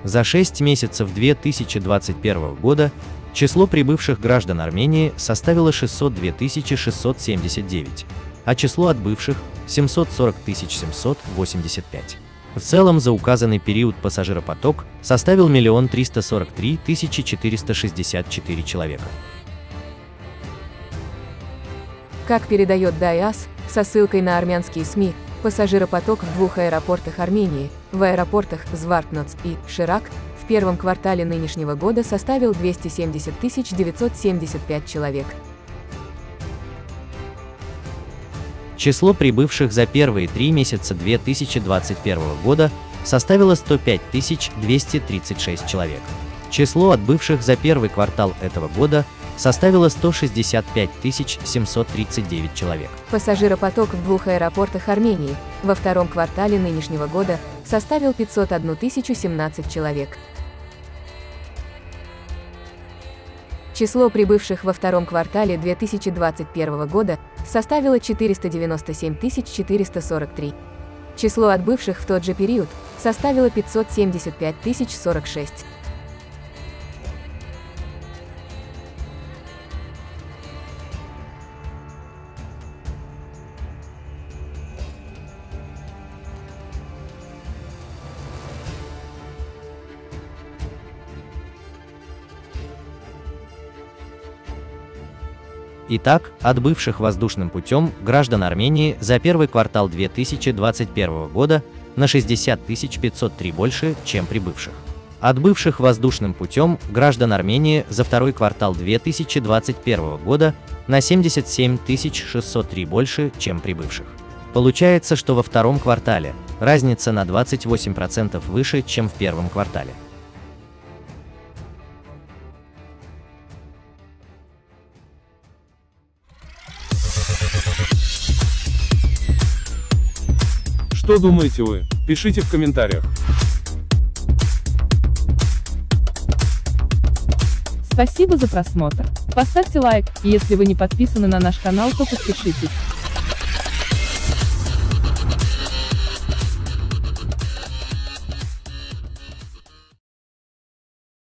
За 6 месяцев 2021 года число прибывших граждан Армении составило 602 679, а число отбывших – 740 785. В целом за указанный период пассажиропоток составил 1 343 464 человека. Как передает ДАИ-АС, со ссылкой на армянские СМИ, пассажиропоток в двух аэропортах Армении, в аэропортах Звартноц и Ширак, в первом квартале нынешнего года составил 270 975 человек. Число прибывших за первые 3 месяца 2021 года составило 105 236 человек. Число отбывших за первый квартал этого года составило 165 739 человек. Пассажиропоток в двух аэропортах Армении во втором квартале нынешнего года составил 501 017 человек. Число прибывших во втором квартале 2021 года составило 497 443. Число отбывших в тот же период составило 575 046. Итак, отбывших воздушным путем граждан Армении за первый квартал 2021 года на 60 503 больше, чем прибывших. Отбывших воздушным путем граждан Армении за второй квартал 2021 года на 77 603 больше, чем прибывших. Получается, что во втором квартале разница на 28% выше, чем в первом квартале. Что думаете вы? Пишите в комментариях. Спасибо за просмотр. Поставьте лайк, и если вы не подписаны на наш канал, то подпишитесь.